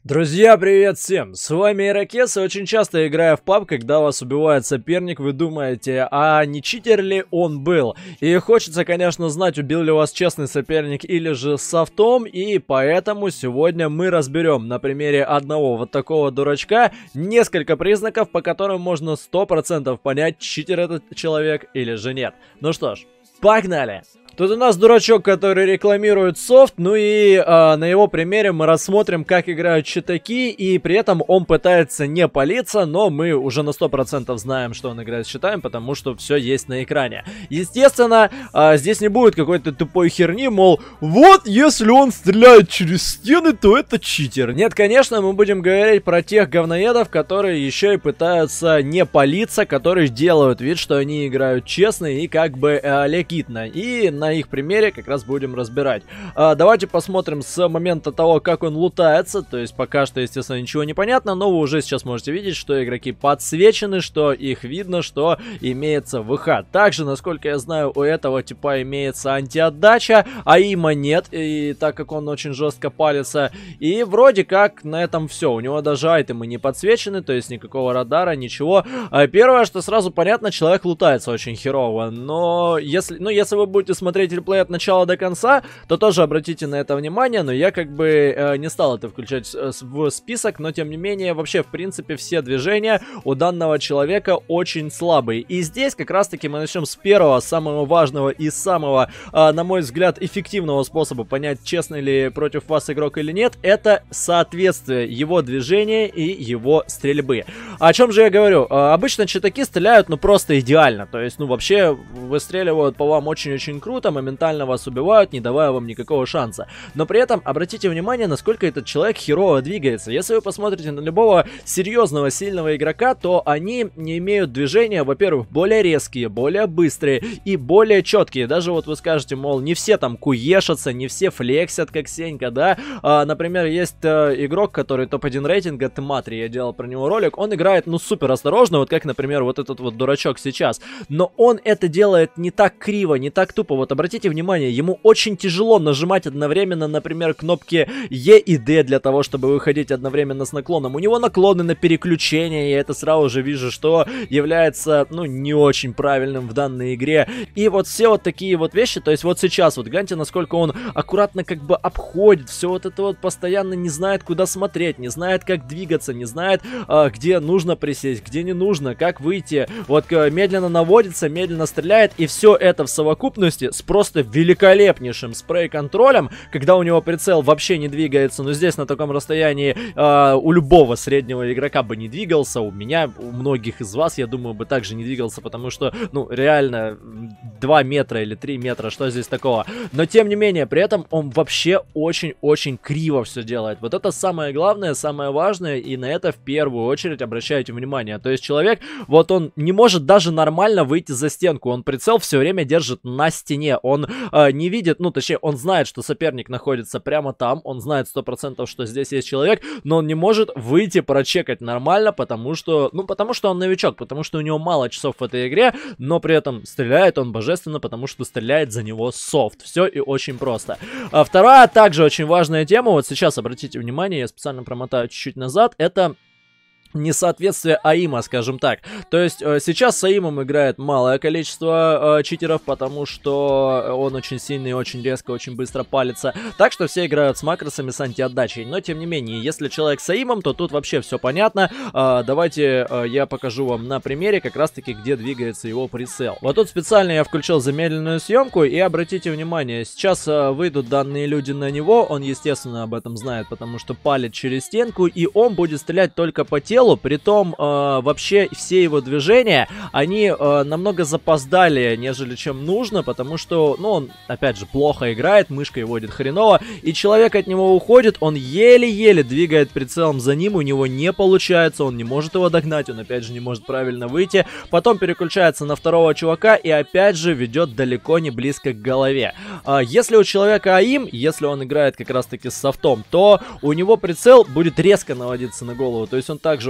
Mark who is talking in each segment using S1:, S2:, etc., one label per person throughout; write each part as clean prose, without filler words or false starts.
S1: Друзья, привет всем! С вами Ирокез, и очень часто, играя в PUBG, когда вас убивает соперник, вы думаете, а не читер ли он был? И хочется, конечно, знать, убил ли вас честный соперник или же софтом, и поэтому сегодня мы разберем на примере одного вот такого дурачка несколько признаков, по которым можно 100% понять, читер этот человек или же нет. Ну что ж, погнали! Тут у нас дурачок, который рекламирует софт, ну и на его примере мы рассмотрим, как играют читаки, и при этом он пытается не палиться, но мы уже на 100% знаем, что он играет с читами, потому что все есть на экране. Естественно, здесь не будет какой-то тупой херни, мол, вот если он стреляет через стены, то это читер. Нет, конечно, мы будем говорить про тех говноедов, которые еще и пытаются не палиться, которые делают вид, что они играют честно и как бы легитно. И на их примере как раз будем разбирать. Давайте посмотрим с момента того, как он лутается. То есть пока что, естественно, ничего не понятно, но вы уже сейчас можете видеть, что игроки подсвечены, что их видно, что имеется ВХ. Также, насколько я знаю, у этого типа имеется антиотдача, а има нет, и так как он очень жестко палится. И вроде как на этом все. У него даже айтемы не подсвечены, то есть никакого радара, ничего. Первое, что сразу понятно, человек лутается очень херово. Но если вы будете смотреть реплей от начала до конца, то тоже обратите на это внимание, но я как бы не стал это включать в список, но тем не менее, вообще, в принципе, все движения у данного человека очень слабые. И здесь как раз-таки мы начнем с первого, самого важного и самого, на мой взгляд, эффективного способа понять, честный ли против вас игрок или нет, это соответствие его движения и его стрельбы. О чем же я говорю? Обычно читаки стреляют, ну, просто идеально, то есть, ну, вообще, выстреливают по вам очень-очень круто, моментально вас убивают, не давая вам никакого шанса. Но при этом обратите внимание, насколько этот человек херово двигается. Если вы посмотрите на любого серьезного, сильного игрока, то они не имеют движения, во-первых, более резкие, более быстрые и более четкие. Даже вот вы скажете, мол, не все там куешатся, не все флексят, как Сенька, да? Например, есть игрок, который топ-1 рейтинга, Тматри, я делал про него ролик, он играет, ну, супер осторожно, вот как, например, вот этот вот дурачок сейчас. Но он это делает не так криво, не так тупо. Вот обратите внимание, ему очень тяжело нажимать одновременно, например, кнопки Е и Д для того, чтобы выходить одновременно с наклоном. У него наклоны на переключение, я это сразу же вижу, что является, ну, не очень правильным в данной игре. И вот все вот такие вот вещи, то есть вот сейчас, вот гляньте, насколько он аккуратно как бы обходит, все вот это вот постоянно не знает, куда смотреть, не знает, как двигаться, не знает, где нужно присесть, где не нужно, как выйти. Вот медленно наводится, медленно стреляет, и все это в совокупности с просто великолепнейшим спрей-контролем, когда у него прицел вообще не двигается, но здесь на таком расстоянии у любого среднего игрока бы не двигался, у меня, у многих из вас, я думаю, бы также не двигался, потому что, ну, реально 2 метра или 3 метра, что здесь такого? Но тем не менее, при этом он вообще очень-очень криво все делает. Вот это самое главное, самое важное, и на это в первую очередь обращайте внимание. То есть человек, вот он не может даже нормально выйти за стенку, он прицел все время держит на стене, он не видит, ну, точнее, он знает, что соперник находится прямо там, он знает 100%, что здесь есть человек, но он не может выйти прочекать нормально, потому что, ну, потому что он новичок, потому что у него мало часов в этой игре, но при этом стреляет он божественно, потому что стреляет за него софт. Все и очень просто. Вторая, также очень важная тема, вот сейчас обратите внимание, я специально промотаю чуть-чуть назад, это несоответствие аима, скажем так. То есть сейчас с аимом играет малое количество читеров, потому что он очень сильный, очень резко, очень быстро палится. Так что все играют с макросами, с антиотдачей. Но тем не менее, если человек с аимом, то тут вообще все понятно. Давайте я покажу вам на примере как раз таки, где двигается его прицел. Вот тут специально я включил замедленную съемку, и обратите внимание, сейчас выйдут данные люди на него, он естественно об этом знает, потому что палит через стенку, и он будет стрелять только по телу. Притом вообще все его движения, они намного запоздалее, нежели чем нужно, потому что, ну, он, опять же, плохо играет, мышкой водит хреново, и человек от него уходит, он еле-еле двигает прицелом за ним, у него не получается, он не может его догнать, он, опять же, не может правильно выйти, потом переключается на второго чувака и, опять же, ведет далеко не близко к голове. Если у человека аим, если он играет как раз-таки с софтом, то у него прицел будет резко наводиться на голову, то есть он также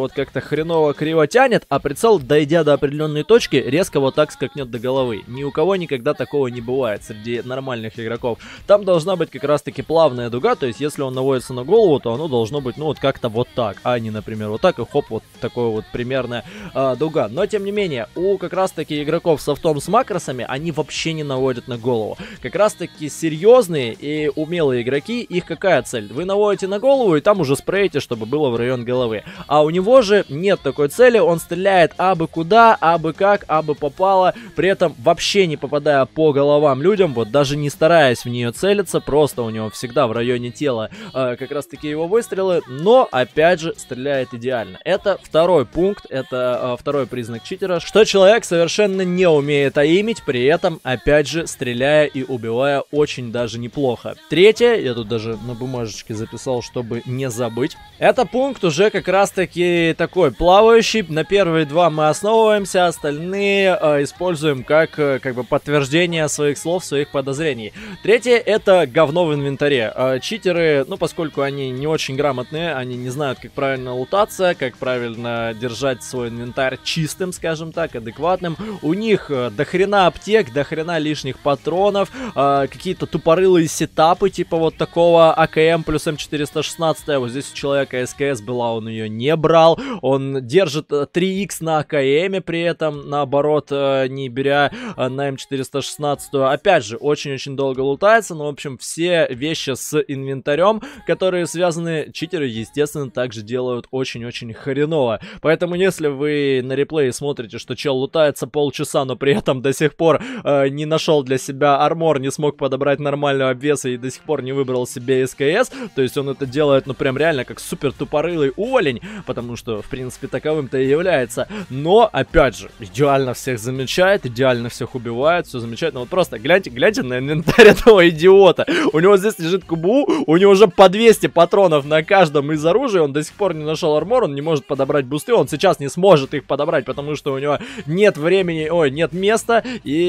S1: вот как-то хреново криво тянет, а прицел, дойдя до определенной точки, резко вот так скакнет до головы. Ни у кого никогда такого не бывает среди нормальных игроков. Там должна быть как раз-таки плавная дуга, то есть если он наводится на голову, то оно должно быть, ну, вот как-то вот так, а не, например, вот так и хоп, вот такое вот примерная дуга. Но, тем не менее, у как раз-таки игроков с софтом с макросами, они вообще не наводят на голову. Как раз-таки серьезные и умелые игроки, их какая цель? Вы наводите на голову и там уже спреете, чтобы было в район головы. А у него же нет такой цели, он стреляет абы куда, абы как, абы попало, при этом вообще не попадая по головам людям, вот даже не стараясь в нее целиться, просто у него всегда в районе тела как раз таки его выстрелы, но опять же стреляет идеально. Это второй пункт, это второй признак читера, что человек совершенно не умеет аимить, при этом опять же стреляя и убивая очень даже неплохо. Третье, я тут даже на бумажечке записал, чтобы не забыть, это пункт уже как раз таки такой плавающий, на первые два мы основываемся, остальные используем как бы подтверждение своих слов, своих подозрений. Третье, это говно в инвентаре. Читеры, ну поскольку они не очень грамотные, они не знают, как правильно лутаться, как правильно держать свой инвентарь чистым, скажем так, адекватным. У них дохрена аптек, дохрена лишних патронов, какие-то тупорылые сетапы, типа вот такого АКМ плюс М416. Вот здесь у человека СКС была, он ее не брал. Он держит 3х на АКМе, при этом, наоборот, не беря на М416. Опять же, очень-очень долго лутается, но, в общем, все вещи с инвентарем, которые связаны, читеры, естественно, также делают очень-очень хреново. Поэтому, если вы на реплее смотрите, что чел лутается полчаса, но при этом до сих пор не нашел для себя армор, не смог подобрать нормального обвеса и до сих пор не выбрал себе СКС, то есть он это делает, ну, прям реально как супер тупорылый уволень, потому что, в принципе, таковым-то и является. Но, опять же, идеально всех замечает, идеально всех убивает, все замечательно. Вот просто гляньте на инвентарь этого идиота. У него здесь лежит КБУ, у него уже по 200 патронов на каждом из оружия, он до сих пор не нашел армор, он не может подобрать бусты, он сейчас не сможет их подобрать, потому что у него нет времени, нет места,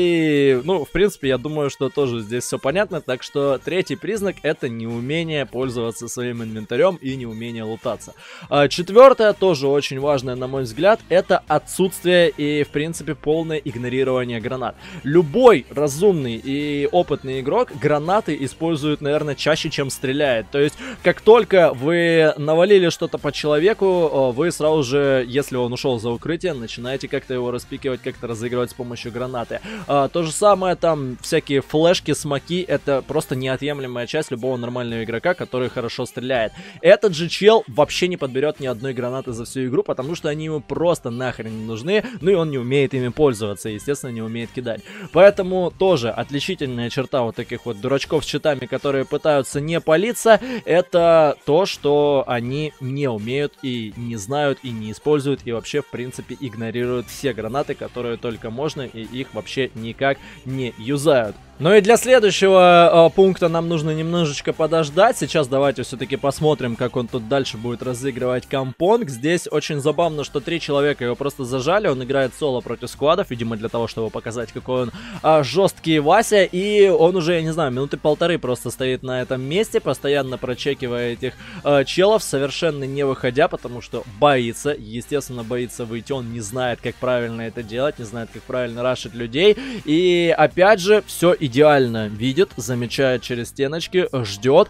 S1: и, ну, в принципе, я думаю, что тоже здесь все понятно, так что третий признак — это неумение пользоваться своим инвентарем и неумение лутаться. Четвертое, тоже очень важное, на мой взгляд, это отсутствие и, в принципе, полное игнорирование гранат. Любой разумный и опытный игрок гранаты использует, наверное, чаще, чем стреляет. То есть, как только вы навалили что-то по человеку, вы сразу же, если он ушел за укрытие, начинаете как-то его распикивать, как-то разыгрывать с помощью гранаты. То же самое, там, всякие флешки, смоки, это просто неотъемлемая часть любого нормального игрока, который хорошо стреляет. Этот же чел вообще не подберет ни одной гранаты за всю игру, потому что они ему просто нахрен не нужны, ну и он не умеет ими пользоваться, естественно, не умеет кидать. Поэтому тоже отличительная черта вот таких вот дурачков с читами, которые пытаются не палиться, это то, что они не умеют и не знают, и не используют, и вообще, в принципе, игнорируют все гранаты, которые только можно, и их вообще никак не юзают. Ну и для следующего пункта нам нужно немножечко подождать. Сейчас давайте все-таки посмотрим, как он тут дальше будет разыгрывать компонг. Здесь очень забавно, что 3 человека его просто зажали. Он играет соло против сквадов, видимо, для того, чтобы показать, какой он жесткий Вася. И он уже, я не знаю, минуты полторы просто стоит на этом месте, постоянно прочекивая этих челов, совершенно не выходя, потому что боится, естественно, боится выйти. Он не знает, как правильно это делать, не знает, как правильно рашить людей. И опять же, все идеально видит, замечает через стеночки, ждет,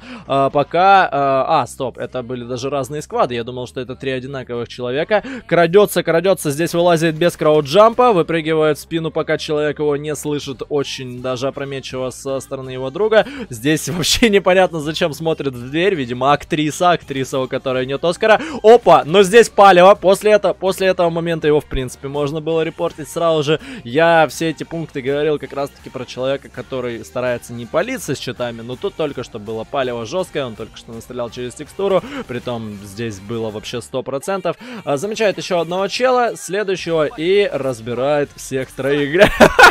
S1: пока... стоп, это были даже разные сквады, я думал, что это 3 одинаковых человека. Крадется, здесь вылазит без крауджампа, выпрыгивает в спину, пока человек его не слышит, очень даже опрометчиво со стороны его друга. Здесь вообще непонятно, зачем смотрит в дверь, видимо, актриса, у которой нет Оскара. Опа, но здесь палево, после этого момента его, в принципе, можно было репортить сразу же. Я все эти пункты говорил как раз-таки про человека, который старается не палиться с читами, но тут только что было палево жесткое, он только что настрелял через текстуру, притом здесь было вообще 100%. Замечает еще одного чела, следующего, и разбирает всех троих.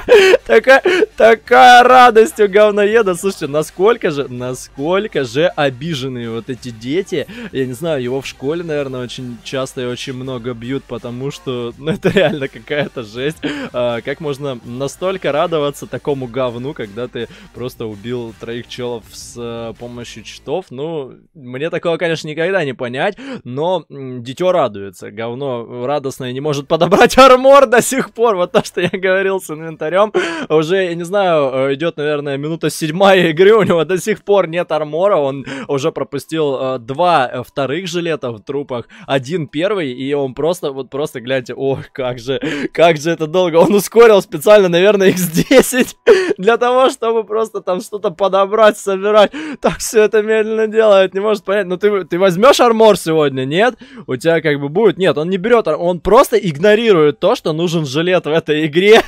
S1: Такая радость у говноеда. Слушайте, насколько же обиженные вот эти дети. Я не знаю, его в школе, наверное, очень часто и очень много бьют, потому что, ну, это реально какая-то жесть. Как можно настолько радоваться такому говну, когда ты просто убил 3 челов с помощью читов. Ну, мне такого, конечно, никогда не понять, но дитё радуется. Говно радостное не может подобрать армор до сих пор. Вот то, что я говорил с инвентарем. Уже, я не знаю, идет, наверное, минута 7 игры, у него до сих пор нет армора. Он уже пропустил 2 вторых жилета в трупах, 1 первый, и он просто, вот просто гляньте, ох, как же это долго. Он ускорил специально, наверное, x10 для того, чтобы просто там что-то подобрать, собирать. Так все это медленно делает, не может понять. Ну ты возьмешь армор сегодня, нет? У тебя как бы будет? Нет, он не берет, он просто игнорирует то, что нужен жилет в этой игре.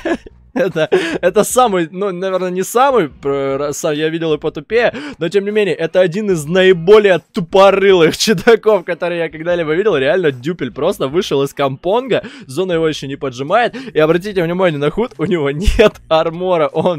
S1: Это самый, ну, наверное, не самый, я видел и потупее, но, тем не менее, это один из наиболее тупорылых чудаков, которые я когда-либо видел. Реально, дюпель просто вышел из компонга, зона его еще не поджимает, и обратите внимание на худ, у него нет армора, он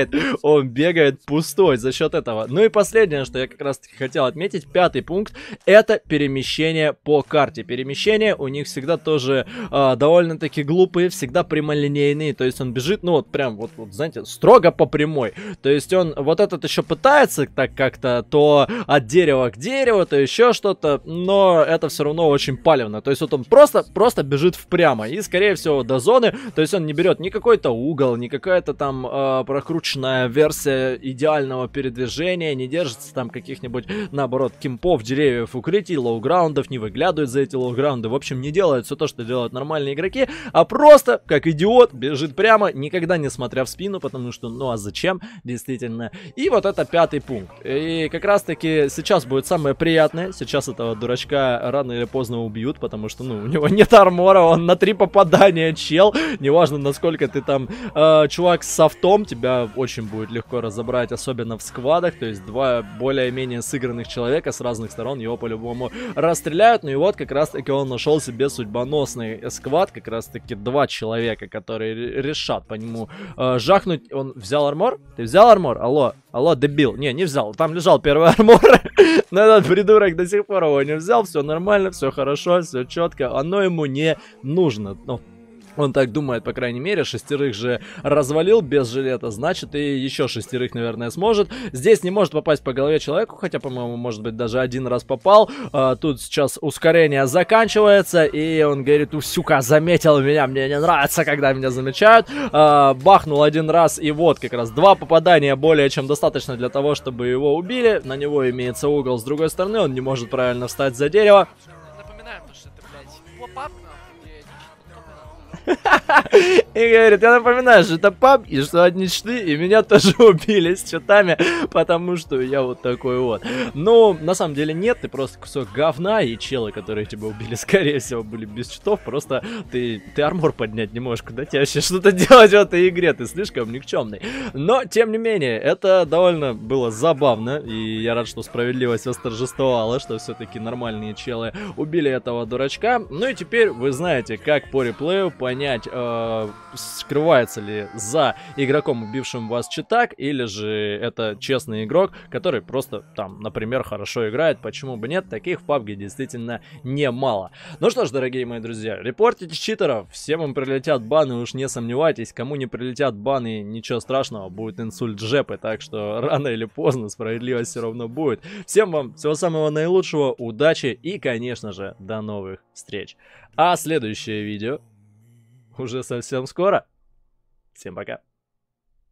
S1: бегает пустой за счет этого. Ну и последнее, что я как раз-таки хотел отметить, 5-й пункт, это перемещение по карте. Перемещения у них всегда тоже довольно-таки глупые, всегда прямолинейные, то есть он бежит, ну вот прям, вот, знаете, строго по прямой. То есть он вот этот еще пытается так как-то то от дерева к дереву, то еще что-то, но это все равно очень палевно. То есть вот он просто бежит впрямо и, скорее всего, до зоны, то есть он не берет ни какой-то угол, ни какая-то там прокрученная версия идеального передвижения, не держится там каких-нибудь, наоборот, кемпов, деревьев, укрытий, лоу-граундов, не выглядывает за эти лоу-граунды, в общем, не делает все то, что делают нормальные игроки, а просто, как идиот, бежит прямо, никогда не смотря в спину, потому что, ну а зачем, действительно. И вот это 5-й пункт. И как раз таки сейчас будет самое приятное. Сейчас этого дурачка рано или поздно убьют, потому что, ну, у него нет армора, он на 3 попадания чел. Неважно, насколько ты там чувак с софтом, тебя очень будет легко разобрать, особенно в сквадах. То есть 2 более-менее сыгранных человека с разных сторон его по-любому расстреляют. Ну и вот как раз таки он нашел себе судьбоносный сквад, как раз таки 2 человека, которые решат по нему жахнуть. Он взял армор? Ты взял армор? Алло, дебил. Не взял. Там лежал первый армор. Но этот придурок до сих пор его не взял. Все нормально, все хорошо, все четко. Оно ему не нужно. Ну, он так думает, по крайней мере. 6 же развалил без жилета, значит, и еще 6, наверное, сможет. Здесь не может попасть по голове человеку, хотя, по-моему, может быть, даже 1 раз попал. Тут сейчас ускорение заканчивается, и он говорит: сука, заметил меня, мне не нравится, когда меня замечают. Бахнул 1 раз, и вот как раз 2 попадания более чем достаточно для того, чтобы его убили. На него имеется угол с другой стороны, он не может правильно встать за дерево.
S2: Напоминаю, что это, блядь, поп-ап.
S1: И говорит: я напоминаю, что это паб, и что одни читы, и меня тоже убили с читами, потому что я вот такой вот. Ну, на самом деле нет, ты просто кусок говна, и челы, которые тебя убили, скорее всего, были без читов, просто ты армор поднять не можешь, куда тебе вообще что-то делать в этой игре, ты слишком никчемный. Но, тем не менее, это довольно было забавно, и я рад, что справедливость восторжествовала, что все-таки нормальные челы убили этого дурачка. Ну и теперь вы знаете, как по реплею понять, скрывается ли за игроком, убившим вас читак, или же это честный игрок, который просто там, например, хорошо играет. Почему бы нет? Таких в PUBG действительно немало. Ну что ж, дорогие мои друзья, репортите читеров, всем им прилетят баны, уж не сомневайтесь. Кому не прилетят баны, ничего страшного, будет инсульт жепы, так что рано или поздно справедливость все равно будет. Всем вам всего самого наилучшего, удачи и, конечно же, до новых встреч. А следующее видео уже совсем скоро. Всем пока.